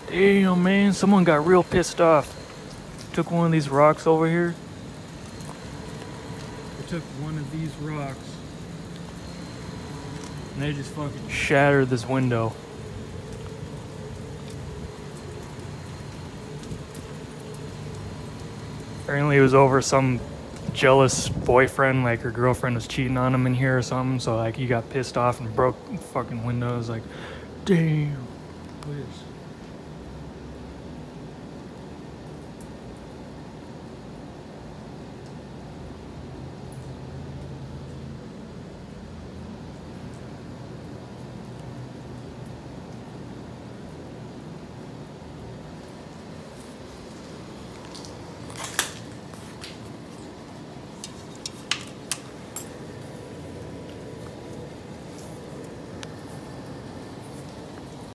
Damn, man, someone got real pissed off. Took one of these rocks over here. They took one of these rocks and they just fucking shattered this window. Apparently it was over some jealous boyfriend, like her girlfriend was cheating on him in here or something, so like he got pissed off and broke the fucking windows. Like, damn. Look at this.